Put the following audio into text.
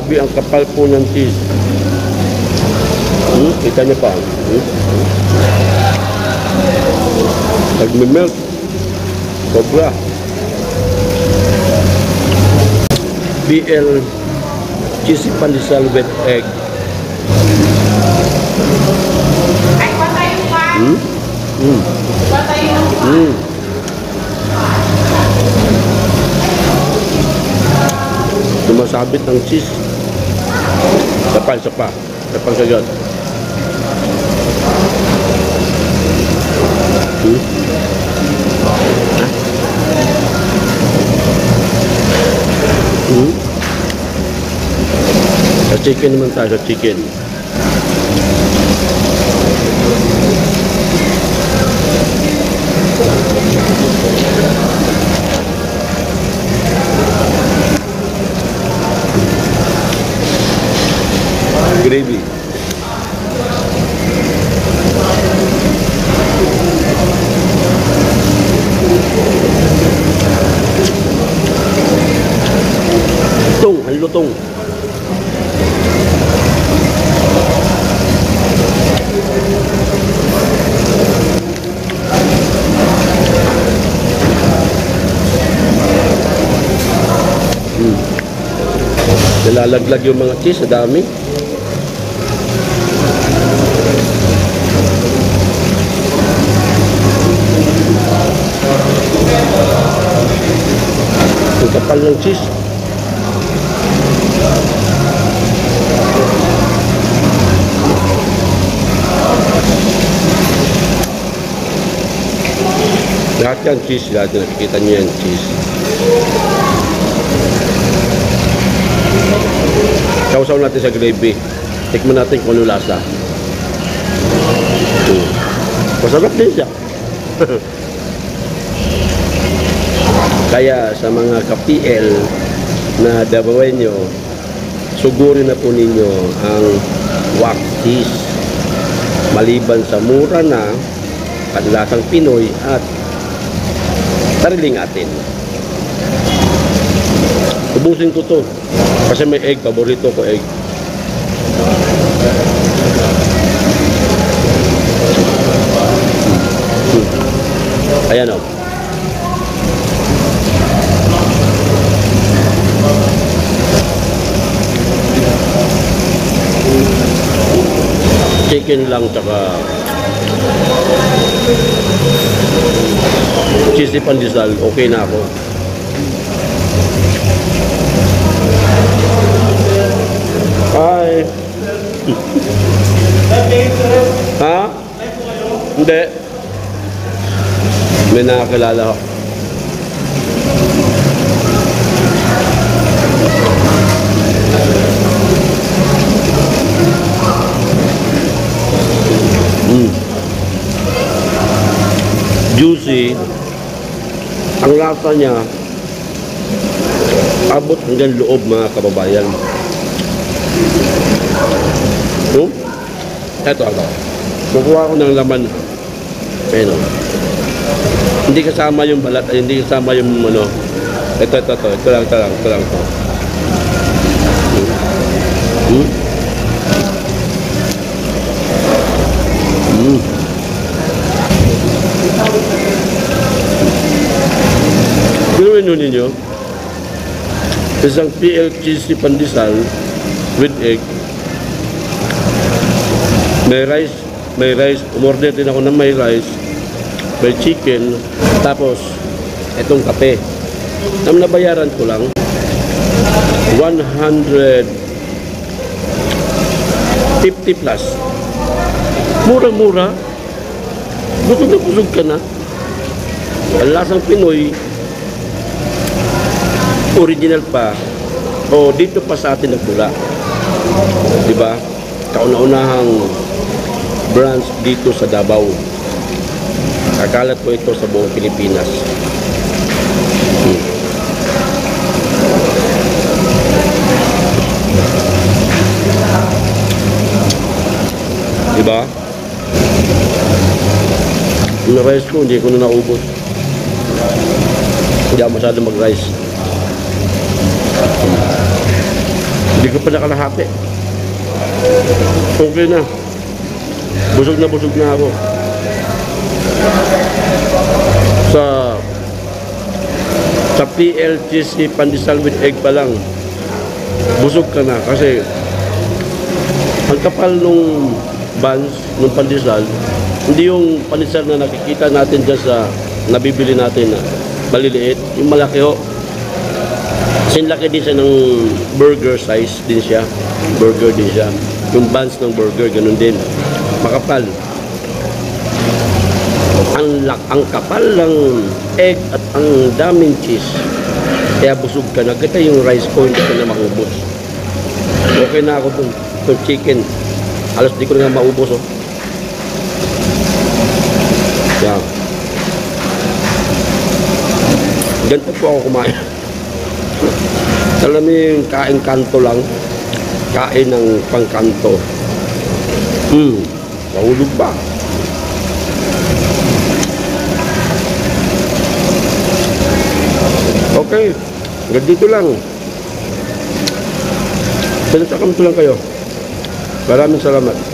Grabe ang kapal po ng cheese. Kita niyo pa. Nagme-melt. Sobra. BL cheesy pandesal with egg. Ay, patayin pa. Patayin pa. Sumasabit ng cheese. Sapal, sapa. Sapal kagad. Sa chicken naman tayo, sa chicken. Gravy. Ang lutong. Nalalaglag yung mga cheese, sa dami. Ang kapal ng cheese. Lahat yan cheese, lahat yan. Nakikita niyo yan cheese. Sausaw natin sa gravy. Tikman natin kung ano lasa. Masarap din siya. Kaya sa mga ka-PL na Davaoenyo, sugurin na po ninyo ang wax cheese. Maliban sa mura na kadalasang Pinoy at sariling atin. Ubusin ko to kasi may egg, paborito ko egg. Ayan o. Chicken lang tsaka cheesy pandesal, okay na ako. Hi. Ha? Hindi. May nakakilala ako. Juicy. Ang lasa niya abot hanggang loob, mga kababayan. Eto. Kukuha ko ng laman. Ayun. Hindi kasama yung balat, hindi kasama yung ano. Ito lang to. Gawin nyo ninyo isang PL cheesy pandesal with egg. May rice, umorder din ako ng may rice, may chicken, tapos itong kape. Ang nabayaran ko lang 150 plus. Mura-mura. Busog na busog ka na. Ang lasang Pinoy, original pa, o dito pa sa atin nagmula. Diba? Kauna-unahang branch dito sa Davao. Kakalat ko ito sa buong Pilipinas. Diba? Yung rice ko, hindi ko na naubos. Hindi ako masyado mag-rice. Hindi ko pa nakalahati. Okay na. Busog na ako. Sa PL cheesy pandesal with egg pa lang, busog ka na kasi ang kapal nung buns, nung pandesal, hindi yung pandesal na nakikita natin dyan sa nabibili natin na maliliit, yung malaki ho. Sinlaki din siya ng burger size din siya. Burger din siya. Yung buns ng burger, ganun din. Makapal. Ang kapal ng egg at ang daming cheese. Kaya busog ka na. Kita yung rice ko, hindi ko na maubos. Okay na ako itong chicken. Halos di ko na maubos. Oh. Yeah. Ganito po ako kumain. Alam mo yung kain kanto lang. Kain ng pangkanto. Mahulog ba? Okay. Hanggang dito lang. Pinatakamto lang kayo. Maraming salamat.